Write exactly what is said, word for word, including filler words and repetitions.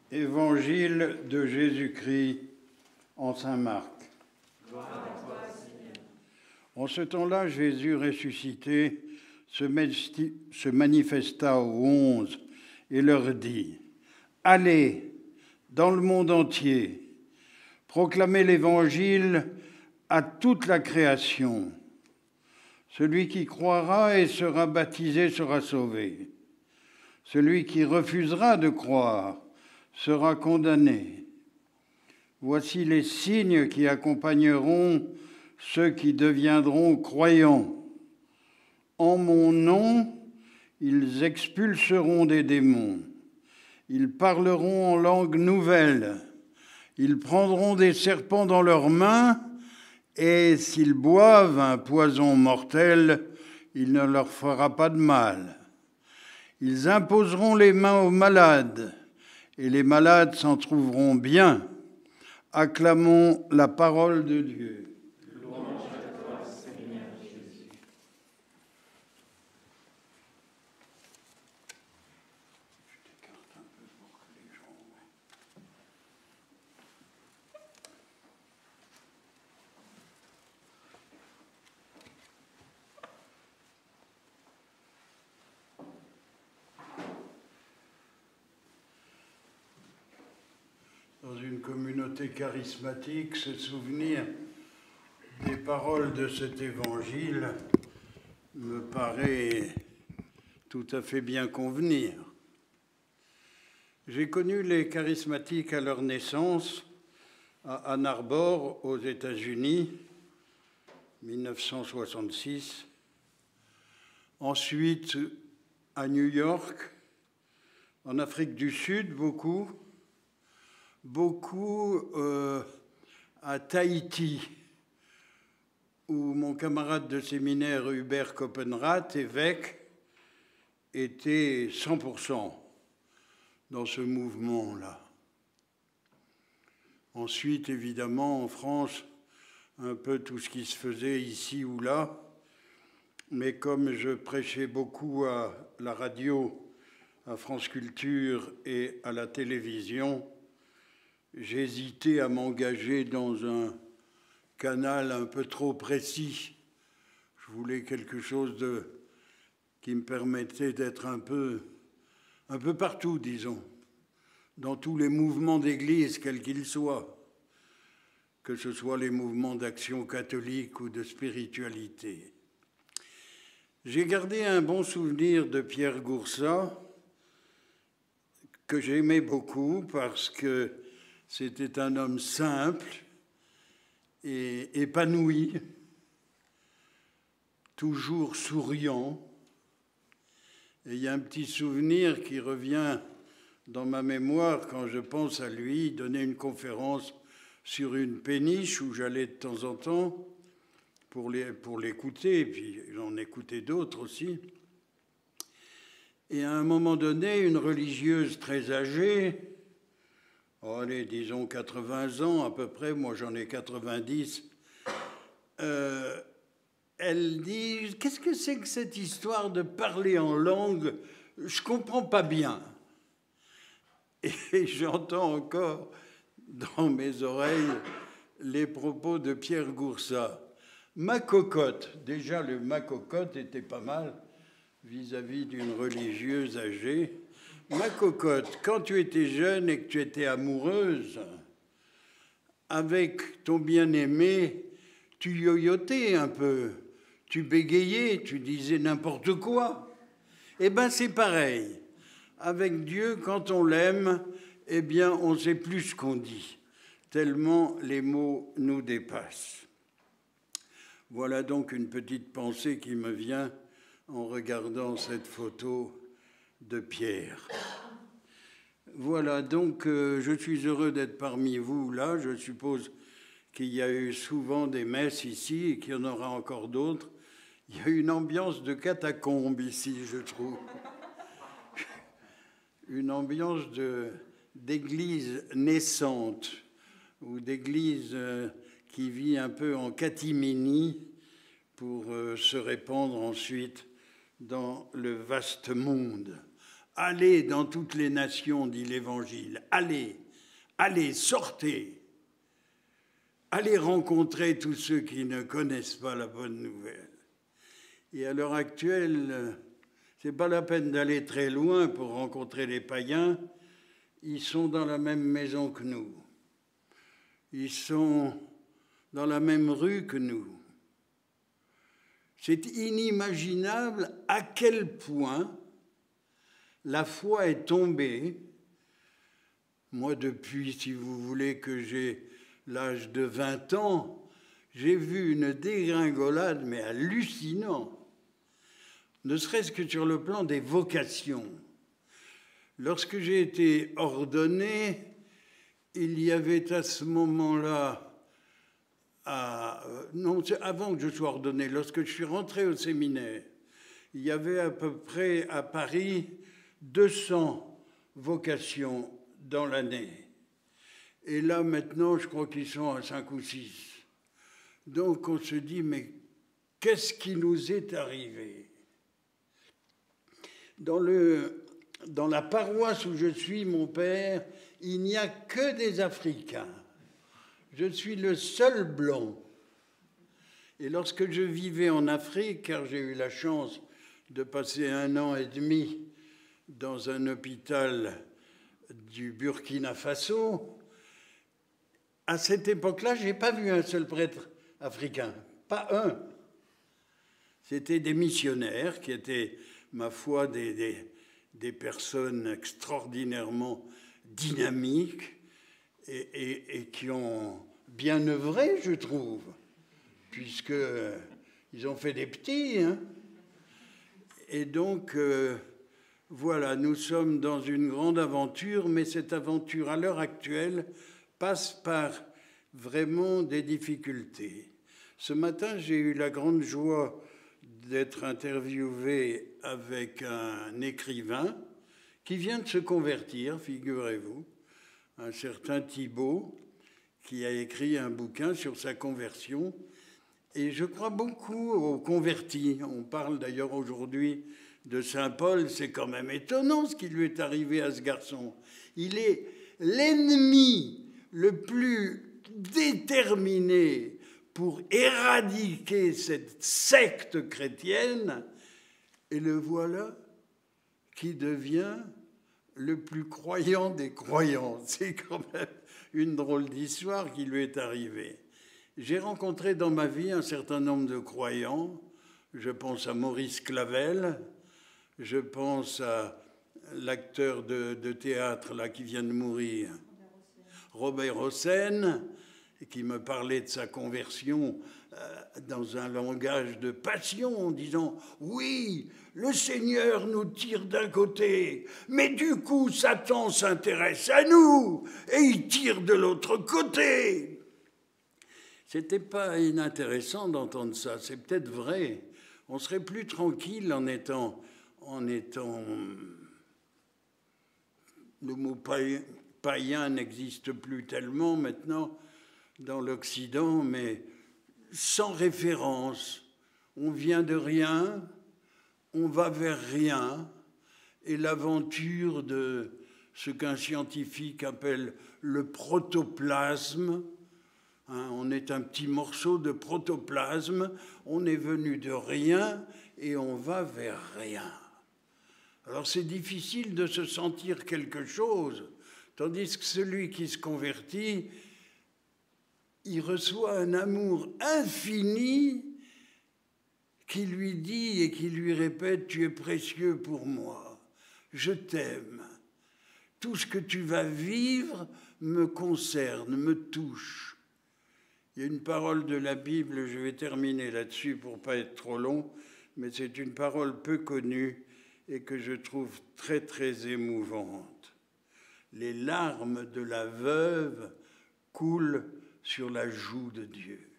Évangile de Jésus-Christ en saint Marc. En ce temps-là, Jésus ressuscité se manifesta aux onze et leur dit : « Allez dans le monde entier, proclamez l'Évangile à toute la création. Celui qui croira et sera baptisé sera sauvé. Celui qui refusera de croire sera condamné. Voici les signes qui accompagneront ceux qui deviendront croyants. En mon nom, ils expulseront des démons. Ils parleront en langue nouvelle. Ils prendront des serpents dans leurs mains et s'ils boivent un poison mortel, il ne leur fera pas de mal. Ils imposeront les mains aux malades et les malades s'en trouveront bien. Acclamons la parole de Dieu. Louange à toi, Seigneur Jésus. Je t'écarte un peu pour que les gens... Dans une communauté charismatique, se souvenir des paroles de cet évangile me paraît tout à fait bien convenir. J'ai connu les charismatiques à leur naissance à Ann Arbor, aux États-Unis, mille neuf cent soixante-six. Ensuite, à New York, en Afrique du Sud, beaucoup. Beaucoup euh, à Tahiti, où mon camarade de séminaire Hubert Koppenrath, évêque, était cent pour cent dans ce mouvement-là. Ensuite, évidemment, en France, un peu tout ce qui se faisait ici ou là, mais comme je prêchais beaucoup à la radio, à France Culture et à la télévision, j'hésitais à m'engager dans un canal un peu trop précis. Je voulais quelque chose de, qui me permettait d'être un peu, un peu partout, disons, dans tous les mouvements d'Église, quels qu'ils soient, que ce soit les mouvements d'action catholique ou de spiritualité. J'ai gardé un bon souvenir de Pierre Goursat, que j'aimais beaucoup parce que c'était un homme simple et épanoui, toujours souriant. Et il y a un petit souvenir qui revient dans ma mémoire quand je pense à lui. Il donnait une conférence sur une péniche où j'allais de temps en temps pour les, pour l'écouter, et puis j'en écoutais d'autres aussi. Et à un moment donné, une religieuse très âgée, oh, allez, disons quatre-vingts ans à peu près, moi j'en ai quatre-vingt-dix, euh, elle dit « Qu'est-ce que c'est que cette histoire de parler en langue? Je ne comprends pas bien. » Et j'entends encore dans mes oreilles les propos de Pierre Goursat. Ma cocotte, déjà le ma cocotte était pas mal vis-à-vis d'une religieuse âgée. Ma cocotte, quand tu étais jeune et que tu étais amoureuse, avec ton bien-aimé, tu yoyotais un peu, tu bégayais, tu disais n'importe quoi. Eh bien, c'est pareil. Avec Dieu, quand on l'aime, eh bien, on ne sait plus ce qu'on dit, tellement les mots nous dépassent. Voilà donc une petite pensée qui me vient en regardant cette photo de Pierre. Voilà, donc euh, je suis heureux d'être parmi vous là. Je suppose qu'il y a eu souvent des messes ici et qu'il y en aura encore d'autres. Il y a une ambiance de catacombe ici, je trouve. Une ambiance de, d'église naissante ou d'église euh, qui vit un peu en catimini pour euh, se répandre ensuite dans le vaste monde. allez dans toutes les nations, dit l'Évangile, allez, allez, sortez, allez rencontrer tous ceux qui ne connaissent pas la bonne nouvelle. Et à l'heure actuelle, c'est pas la peine d'aller très loin pour rencontrer les païens, ils sont dans la même maison que nous, ils sont dans la même rue que nous. C'est inimaginable à quel point la foi est tombée. Moi, depuis, si vous voulez, que j'ai l'âge de vingt ans, j'ai vu une dégringolade, mais hallucinante, ne serait-ce que sur le plan des vocations. Lorsque j'ai été ordonné, il y avait à ce moment-là, à, non, avant que je sois ordonné, lorsque je suis rentré au séminaire, il y avait à peu près à Paris deux cents vocations dans l'année. Et là, maintenant, je crois qu'ils sont à cinq ou six. Donc, on se dit, mais qu'est-ce qui nous est arrivé? Dans, le, dans la paroisse où je suis, mon père, il n'y a que des Africains. Je suis le seul blanc. Et lorsque je vivais en Afrique, car j'ai eu la chance de passer un an et demi dans un hôpital du Burkina Faso, à cette époque-là, je n'ai pas vu un seul prêtre africain, pas un. C'était des missionnaires qui étaient, ma foi, des, des, des personnes extraordinairement dynamiques et, et, et qui ont bien œuvré, je trouve, puisqu'ils ont fait des petits. Hein. Et donc, euh, voilà, nous sommes dans une grande aventure, mais cette aventure, à l'heure actuelle, passe par vraiment des difficultés. Ce matin, j'ai eu la grande joie d'être interviewé avec un écrivain qui vient de se convertir, figurez-vous, un certain Thibault, qui a écrit un bouquin sur sa conversion. Et je crois beaucoup aux convertis. On parle d'ailleurs aujourd'hui de Saint Paul. C'est quand même étonnant ce qui lui est arrivé à ce garçon. Il est l'ennemi le plus déterminé pour éradiquer cette secte chrétienne, et le voilà qui devient le plus croyant des croyants. C'est quand même une drôle d'histoire qui lui est arrivée. J'ai rencontré dans ma vie un certain nombre de croyants. Je pense à Maurice Clavel, je pense à l'acteur de, de théâtre là, qui vient de mourir, Robert Hossein, qui me parlait de sa conversion euh, dans un langage de passion, en disant « Oui, le Seigneur nous tire d'un côté, mais du coup, Satan s'intéresse à nous et il tire de l'autre côté. » C'était pas inintéressant d'entendre ça, c'est peut-être vrai. On serait plus tranquille en étant, en étant... Le mot païen, païen n'existe plus tellement maintenant dans l'Occident, mais sans référence. On vient de rien, on va vers rien, et l'aventure de ce qu'un scientifique appelle le protoplasme, hein, on est un petit morceau de protoplasme, on est venu de rien et on va vers rien. Alors c'est difficile de se sentir quelque chose, tandis que celui qui se convertit, il reçoit un amour infini qui lui dit et qui lui répète « Tu es précieux pour moi, je t'aime. Tout ce que tu vas vivre me concerne, me touche. » Il y a une parole de la Bible, je vais terminer là-dessus pour ne pas être trop long, mais c'est une parole peu connue et que je trouve très, très émouvante. Les larmes de la veuve coulent sur la joue de Dieu.